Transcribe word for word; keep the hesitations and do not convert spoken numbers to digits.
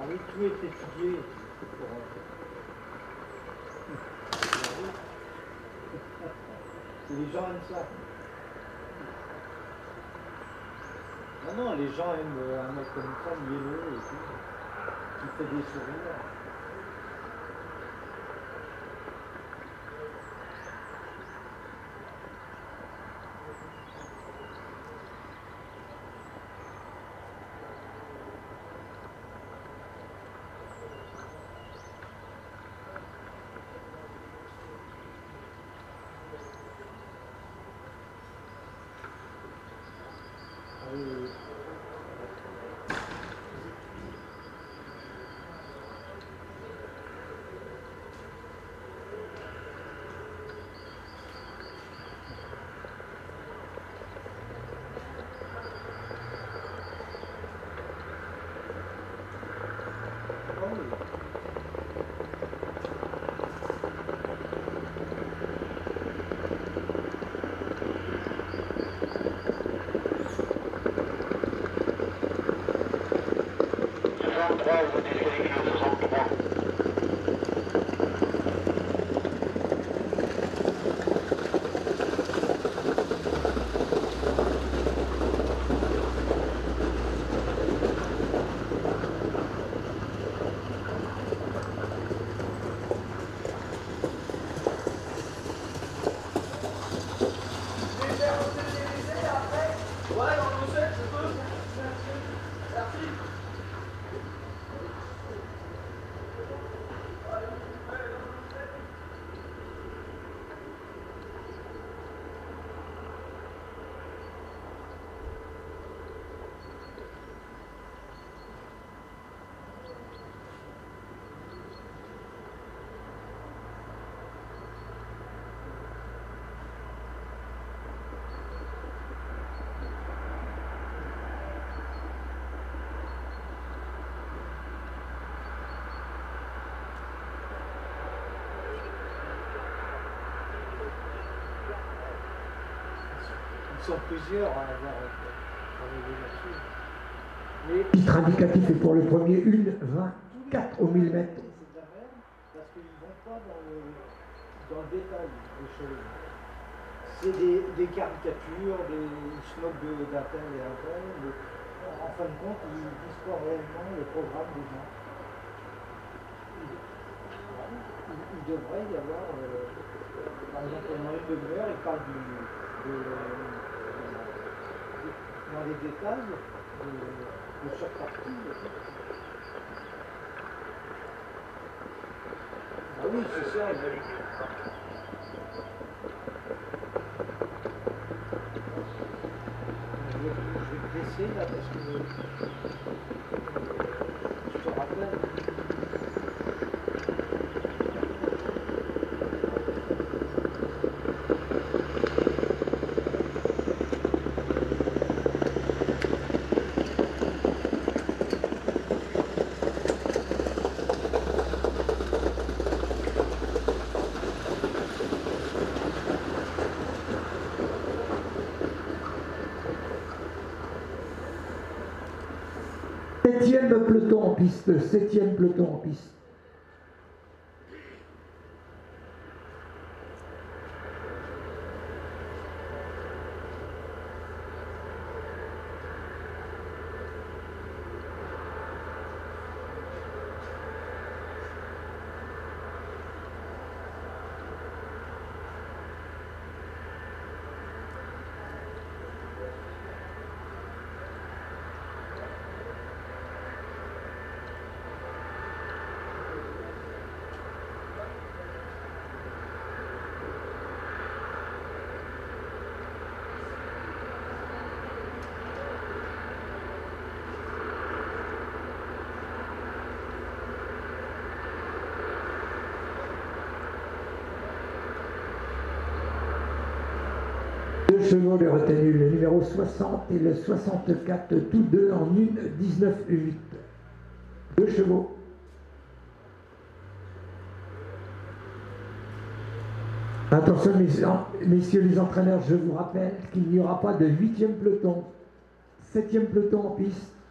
oui, tout est étudié pour... Les gens aiment ça. Non, non, les gens aiment un mec comme ça, mielleux et tout, qui fait des sourires. Oui. soixante-trois, vous disqualifiez au soixante-trois. Ils sont plusieurs à avoir travaillé là-dessus. Le titre indicatif est pour le premier une vingt-quatre au millimètre. C'est de la merde parce qu'ils ne vont pas dans le, dans le détail des choses. C'est des, des caricatures, des snobs d'Intel et Intel, mais en fin de compte, ils disent pas réellement le programme des gens. Il, il, il devrait y avoir, euh, par exemple, pendant une demi-heure, ils parlent du, de, de, dans les détails de, de chaque partie. Ah oui, c'est ça. Je, je vais te laisser là parce que je te rappelle. Septième peloton en piste, septième peloton en piste. Deux chevaux de retenue, le numéro soixante et le soixante-quatre, tous deux en une dix-neuf huit. Deux chevaux. Attention, messieurs les entraîneurs, je vous rappelle qu'il n'y aura pas de huitième peloton. Septième peloton en piste.